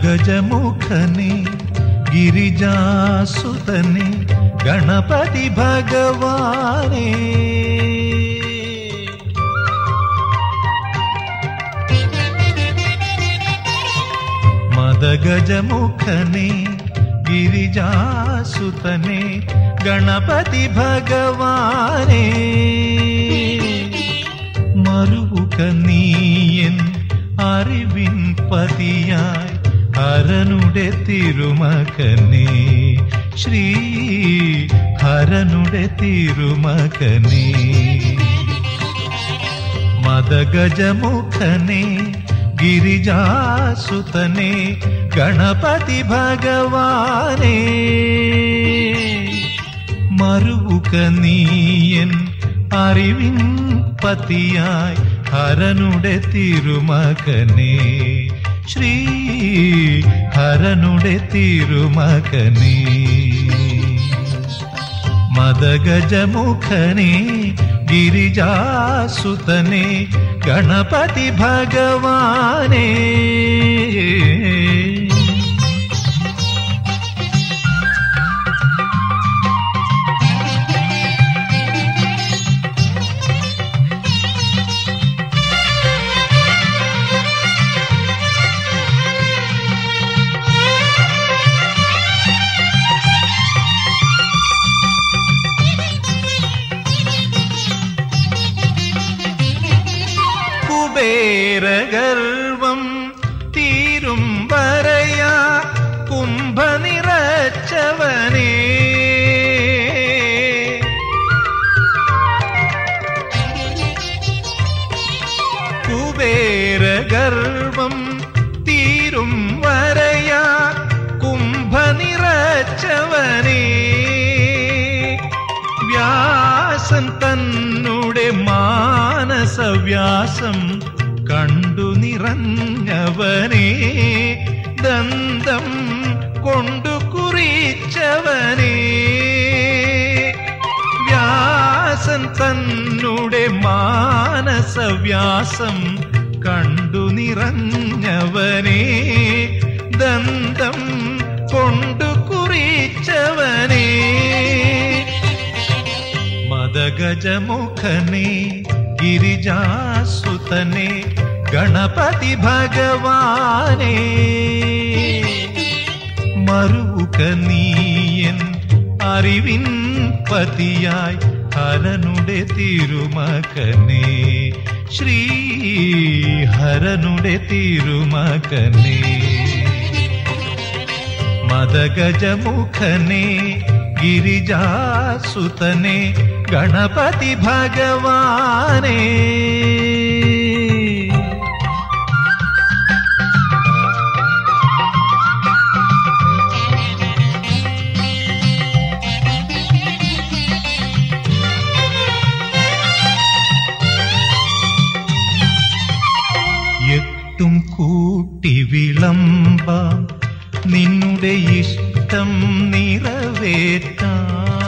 മദഗജമുഖനെ ഗിരിജാസുതനെ ഗണപതി ഭഗവാനെ മദഗജമുഖനെ ഗിരിജാസുതനെ ഗണപതി ഭഗവാനെ മറുവുക നീയൻ അറിവിൻ പതിയായി ഹരനുടെ തിരുമകനെ ശ്രീ ഹരനുടെ തിരുമകനെ മദഗജമുഖനെ ഗിരിജാസുതനെ ഗണപതി ഭഗവാനെ മറുവുക നീയൻ അറിവിൻ പതിയായി ഹരനുടെ തിരുമകനെ ശ്രീ ഹരനുടെ തിരുമകനെ മദഗജമുഖനെ ഗിരിജാസുതനെ ഗണപതി ഭഗവാനെ കുബേരഗർവം തീരും വരയാ കുംഭ നിറച്ചവനേ കുബേരഗർവം തീരും വരയാ കുംഭ നിറച്ചവനേ വ്യാസൻ തന്നുടെ മാനസവ്യാസം കണ്ടു നിറഞ്ഞവനേ ദന്തം കൊണ്ടു കുറിച്ചവനേ വ്യാസൻ തന്നുടെ മാനസവ്യാസം കണ്ടു നിറഞ്ഞവനേ ദന്തം കൊണ്ടു കുറിച്ചവനേ മദഗജമുഖനെ ഗിരിജാസുതനെ ഗണപതി ഭഗവാനെ മറുവുക നീയൻ അറിവിൻ പതിയായി ഹരനുടെ തിരുമകനെ ശ്രീ ഹരനുടെ തിരുമകനെ മദഗജമുഖനെ ഗിരിജാസുതനെ ഗണപതി ഭഗവാനെ എട്ടും കൂട്ടി വിളമ്പാം നിന്നുടെ ഇഷ്ടം നിറവേറ്റാം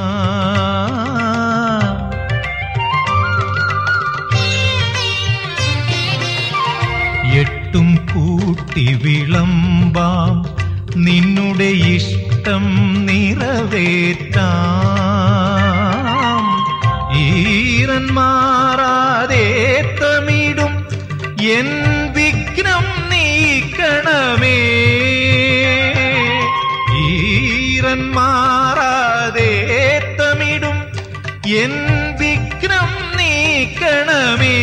എട്ടും കൂട്ടി വിളമ്പാം നിന്നുടെ ഇഷ്ടം നിറവേറ്റാം ഈറൻ മാറാതെ തമിടും എൻ വിഘ്നം നീക്കണമേ ഈറൻ മാറാതെ തമിടും എൻ വിഘ്നം നീക്കണമേ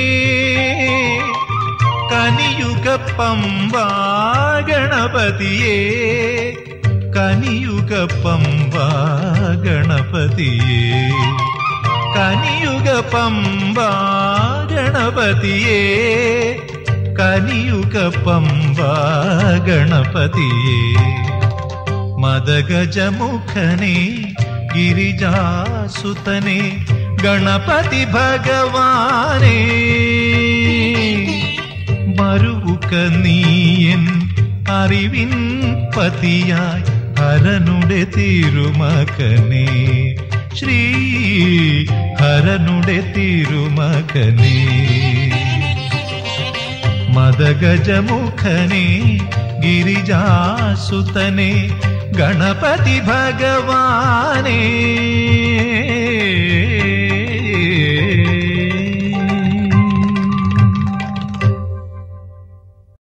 കനിയുഗ പമ്പാ ഗണപതിയേ കനിയുഗ പമ്പാ ഗണപതിയേ കനിയുഗ പമ്പാ ഗണപതിയേ കനിയുഗ പമ്പാ ഗണപതിയേ മദഗജമുഖനെ ഗിരിജാസുതനെ ഗണപതി ഭഗവാനെ മറുവുക നീയൻ അറിവിൻ പതിയായി ഹരനുടെ തിരുമകനെ ശ്രീ ഹരനുടെ തിരുമകനെ മദഗജമുഖനെ गिरिजासुतने गणपति भगवाने